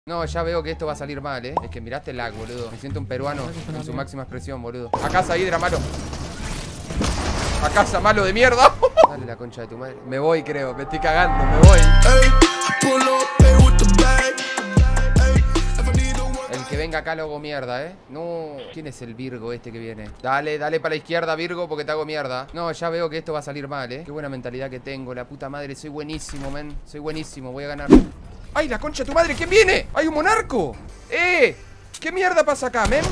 No, ya veo que esto va a salir mal, Es que miraste el lag, boludo. Me siento un peruano en su máxima expresión, boludo. A casa, Hydra, malo. A casa, malo de mierda. Dale la concha de tu madre. Me voy, creo. Me estoy cagando, me voy. El que venga acá lo hago mierda, No. ¿Quién es el Virgo este que viene? Dale, dale para la izquierda, Virgo, porque te hago mierda. No, ya veo que esto va a salir mal, Qué buena mentalidad que tengo. La puta madre, soy buenísimo, men. Soy buenísimo, voy a ganar. ¡Ay, la concha de tu madre! ¿Quién viene? ¡Hay un monarco! ¿Qué mierda pasa acá, men?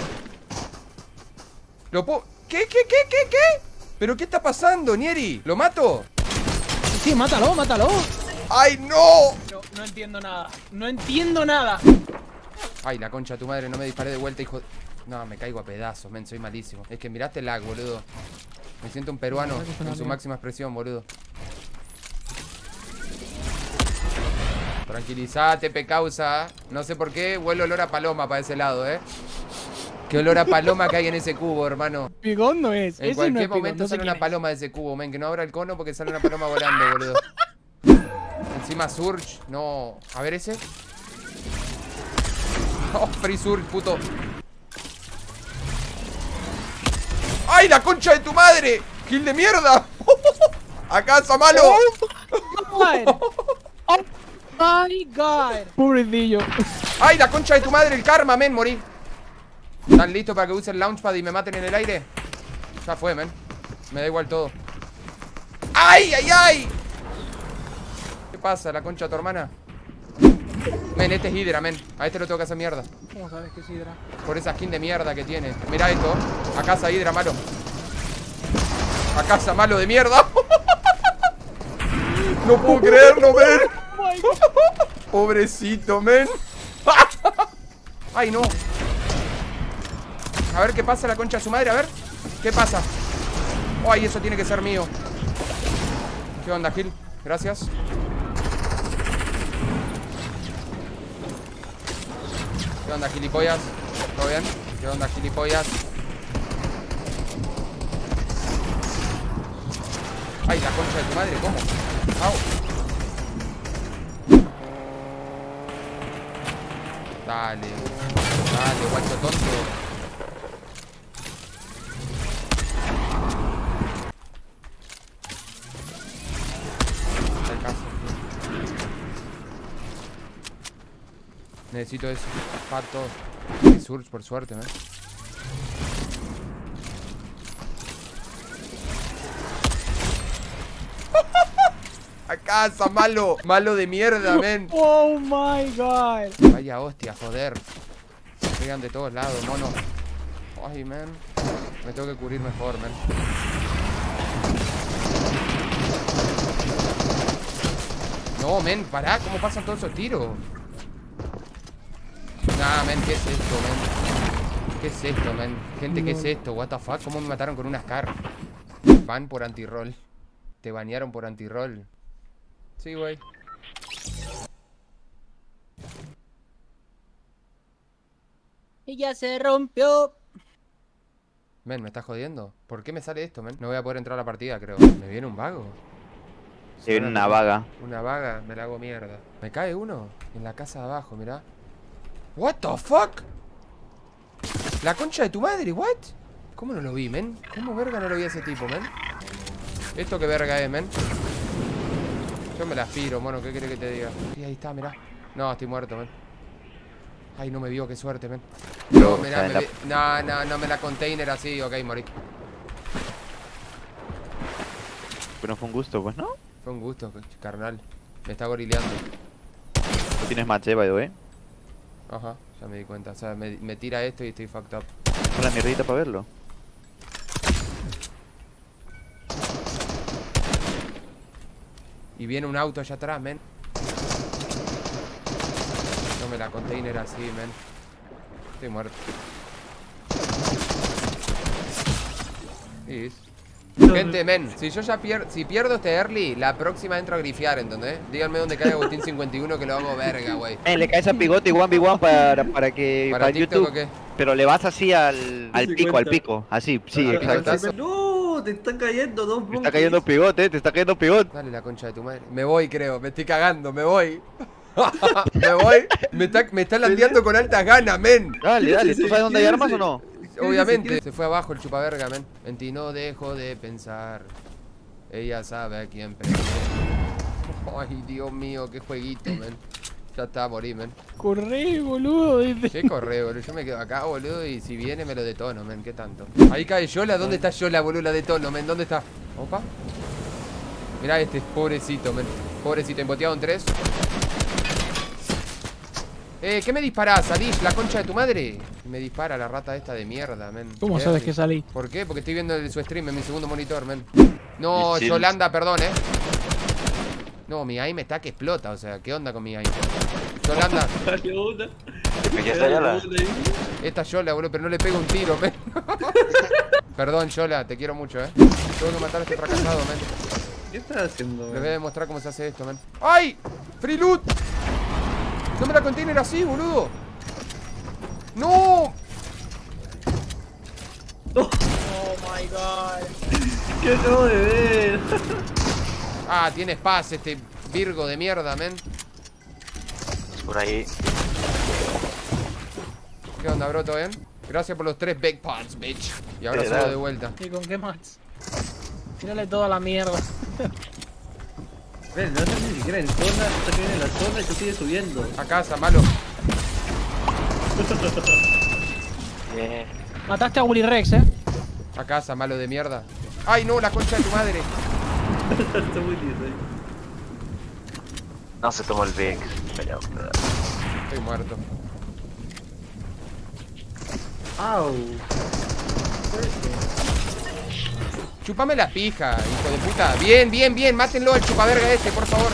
¿Lo puedo...? ¿Qué? ¿Pero qué está pasando, Nieri? ¿Lo mato? Sí, mátalo, mátalo. ¡Ay, no! No entiendo nada. No entiendo nada. Ay, la concha de tu madre, no me disparé de vuelta, hijo... No, me caigo a pedazos, men, soy malísimo. Es que miraste el lag, boludo. Me siento un peruano en su máxima expresión, boludo. Tranquilízate, pecausa. No sé por qué, huele olor a paloma para ese lado, Qué olor a paloma que hay en ese cubo, hermano. Pigón no es. En cualquier momento sale una paloma de ese cubo, men. Que no abra el cono porque sale una paloma volando, boludo. Encima Surge. No. A ver ese. Oh, Free Surge, puto. ¡Ay, la concha de tu madre! ¡Kill de mierda! ¡A casa, malo! Oh my god. Pobrecillo. ¡Ay, la concha de tu madre! El karma, men, morí. ¿Están listos para que use el launchpad y me maten en el aire? Ya fue, men. Me da igual todo. ¡Ay, ay, ay! ¿Qué pasa, la concha de tu hermana? Men, este es Hydra, men. A este lo tengo que hacer mierda. ¿Cómo sabes que es Hydra? Por esa skin de mierda que tiene. Mirá esto. A casa, Hydra, malo. A casa, malo de mierda. No puedo creerlo, men. Pobrecito, men. Ay, no. A ver qué pasa, la concha de su madre, a ver. ¿Qué pasa? Ay, eso tiene que ser mío. ¿Qué onda, Gil? Gracias. ¿Qué onda, gilipollas? ¿Todo bien? ¿Qué onda, gilipollas? Ay, la concha de tu madre, ¿cómo? Au. Dale. Dale, guacho tonto. Necesito eso. Pato. Y Surge, por suerte, ¿no? A casa, malo. Malo de mierda, men. Oh my god. Vaya hostia, joder. Me pegan de todos lados, mono. Ay, men. Me tengo que cubrir mejor, men. No, men, pará. ¿Cómo pasan todos esos tiros? Nah, men, ¿qué es esto, men? ¿Qué es esto, men? Gente, ¿qué es esto? What the fuck? ¿Cómo me mataron con una SCAR? Ban por anti-roll. Te banearon por anti-roll. Sí, güey. Y ya se rompió. Men, ¿me estás jodiendo? ¿Por qué me sale esto, men? No voy a poder entrar a la partida, creo. ¿Me viene un vago? Se viene una vaga. Una vaga, me la hago mierda. Me cae uno en la casa de abajo, mirá. What the fuck? La concha de tu madre, what? ¿Cómo no lo vi, men? ¿Cómo verga no lo vi a ese tipo, men? ¿Esto qué verga es, men? Yo me la aspiro, mono, ¿qué querés que te diga? Sí, ahí está, mirá. No, estoy muerto, men. Ay, no me vio, qué suerte, men. No, mirá, no me la container así, ok, morí. Pero fue un gusto, pues, ¿no? Fue un gusto, carnal. Me está gorileando. Tú tienes match, by the way. Ajá, ya me di cuenta. O sea, me tira esto y estoy fucked up. Pon la mierdita para verlo. Y viene un auto allá atrás, men. No me la container así, men. Estoy muerto. Sí. Gente, men, si yo ya pierdo este early, la próxima entro a grifear, ¿entendés? Díganme dónde cae Agustín 51 que lo hago verga, güey. Le caes a Pigote y 1v1 para que... ¿Para TikTok YouTube. o qué? Pero le vas así al pico, así, sí, exacto. No, te están cayendo dos. Te está cayendo Pigote, te está cayendo Pigote. Dale la concha de tu madre. Me voy, creo, me estoy cagando, me voy. Me voy. Me está landeando con altas ganas, men. Dale, dale. ¿Tú sabes dónde hay armas o no? Obviamente. Se fue abajo el chupaverga, men. En ti no dejo de pensar. Ella sabe a quién prender. Ay, Dios mío, qué jueguito, men. Ya está, morí, men. Corre, boludo. Dice. ¿Qué corre, boludo? Yo me quedo acá, boludo, y si viene me lo detono, men. ¿Qué tanto? Ahí cae Yola. ¿Dónde está Yola, boludo? La detono, men. ¿Dónde está? Opa. Mirá este, pobrecito, men. Pobrecito, emboteado en 3. ¿Qué me disparás, Alish? ¿La concha de tu madre? Me dispara la rata esta de mierda, men. ¿Cómo sabes que salí? ¿Por qué? Porque estoy viendo su stream en mi segundo monitor, men. No, Sí, sí. Yolanda, perdón, No, mi aim está que explota, o sea, ¿qué onda con mi aim? Yolanda, Salió una. ¿Qué está Yola? esta Yola, boludo, pero no le pego un tiro, men. Perdón, Yola, te quiero mucho, Tengo que matar a este fracasado, men. ¿Qué estás haciendo? Les voy a demostrar cómo se hace esto, men. ¡Ay! ¡Free loot! ¡No me la container así, boludo! ¡No! Oh my god. ¿Qué acabo de ver? Ah, tiene paz este Virgo de mierda, men. Por ahí. ¿Qué onda, bro? ¿Todo bien? Gracias por los 3 big pots, bitch. Y ahora Sí, solo dale. de vuelta. ¿Y con qué más? Tírale toda la mierda. Ven, no estás ni siquiera en zona, tú estás en la zona y tú sigues subiendo. A casa, malo. Bien. Mataste a Willy Rex, A casa, malo de mierda. ¡Ay, no! La concha de tu madre. Está muy lindo ahí. No se tomó el Vic. Estoy muerto. Au. Chupame la pija, hijo de puta. Bien, bien, bien. Mátenlo al chupaverga este, por favor.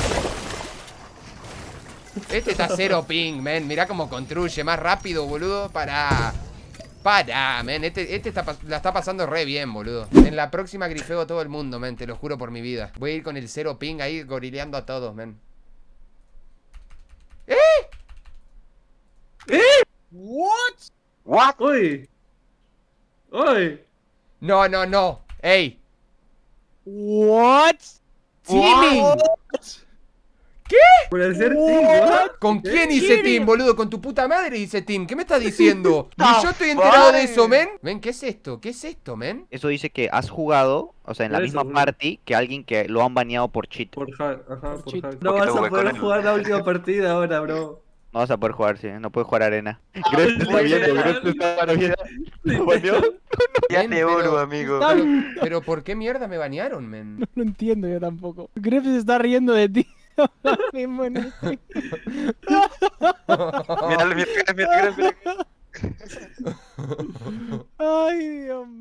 Este está 0 ping, men. Mirá cómo construye. Más rápido, boludo. Pará, men. Este la está pasando re bien, boludo. En la próxima grifeo a todo el mundo, men. Te lo juro por mi vida. Voy a ir con el 0 ping ahí gorileando a todos, men. What? What? ¡Uy! ¡Uy! No, no, no. ¡Ey! What? ¡Teaming! Por hacer team, ¿what? ¿Con quién hice team, boludo? Con tu puta madre hice team. ¿Qué me estás diciendo? Ni yo estoy fuck? enterado de eso, men. Men, ¿qué es esto? ¿Qué es esto, men? Eso dice que has jugado, o sea, en la Eso, misma bro. party que alguien que lo han baneado por cheat. Por hack, ajá, por cheat. hack. No Porque vas te a jugué con poder él. jugar la última partida ahora, bro. No vas a poder jugar, sí, no puedes jugar arena. Greps está muy viendo, bien. Greps está viendo. ¿Lo baneó? Ya Men, te pero- oro, amigo. Pero ¿por qué mierda me banearon, men? No lo entiendo yo tampoco. Gref se está riendo de ti. Ahora mismo en este- Míralo, mira, mira, mira, mira. Ay, Dios mío.